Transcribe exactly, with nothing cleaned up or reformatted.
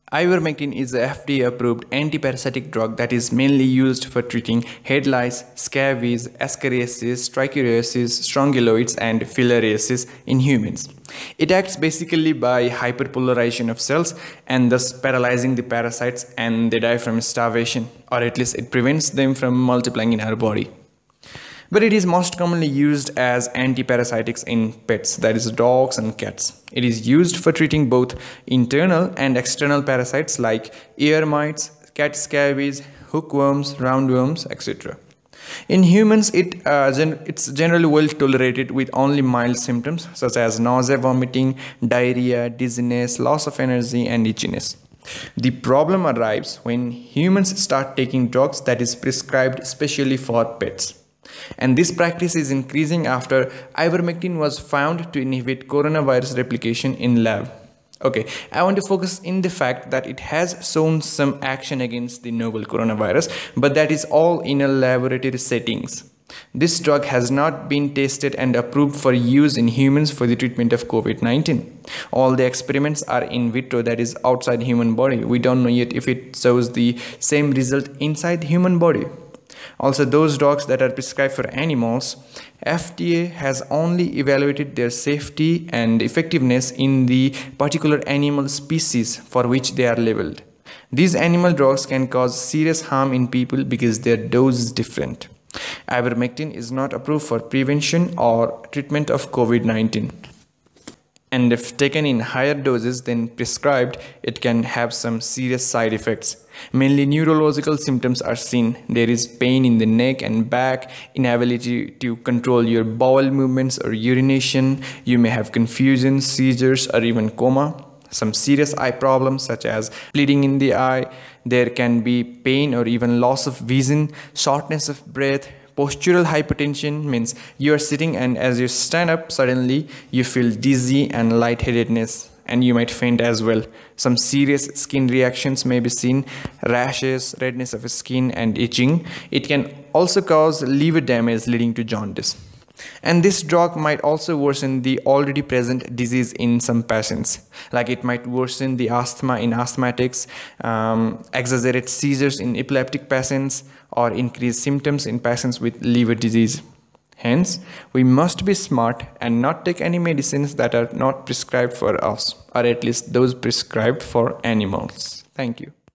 Ivermectin is a F D A-approved antiparasitic drug that is mainly used for treating head lice, scabies, ascariasis, trichuriasis, strongyloids, and filariasis in humans. It acts basically by hyperpolarization of cells and thus paralyzing the parasites, and they die from starvation, or at least it prevents them from multiplying in our body. But it is most commonly used as antiparasitics in pets, that is dogs and cats. It is used for treating both internal and external parasites like ear mites, cat scabies, hookworms, roundworms, et cetera. In humans, it, uh, gen it's generally well tolerated with only mild symptoms such as nausea, vomiting, diarrhea, dizziness, loss of energy, and itchiness. The problem arrives when humans start taking drugs that is prescribed specially for pets. And this practice is increasing after ivermectin was found to inhibit coronavirus replication in lab. Okay, I want to focus in the fact that it has shown some action against the novel coronavirus, but that is all in a laboratory settings. This drug has not been tested and approved for use in humans for the treatment of COVID nineteen. All the experiments are in vitro, that is outside human body. We don't know yet if it shows the same result inside the human body. Also, those drugs that are prescribed for animals, F D A has only evaluated their safety and effectiveness in the particular animal species for which they are labeled. These animal drugs can cause serious harm in people because their dose is different. Ivermectin is not approved for prevention or treatment of COVID nineteen. And if taken in higher doses than prescribed, it can have some serious side effects. Mainly neurological symptoms are seen. There is pain in the neck and back, inability to control your bowel movements or urination. You may have confusion, seizures, or even coma. Some serious eye problems such as bleeding in the eye. There can be pain or even loss of vision, shortness of breath. Postural hypertension means you are sitting and as you stand up, suddenly you feel dizzy and lightheadedness, and you might faint as well. Some serious skin reactions may be seen, rashes, redness of skin, and itching. It can also cause liver damage leading to jaundice. And this drug might also worsen the already present disease in some patients. Like it might worsen the asthma in asthmatics, um, exaggerate seizures in epileptic patients, or increase symptoms in patients with liver disease. Hence, we must be smart and not take any medicines that are not prescribed for us, or at least those prescribed for animals. Thank you.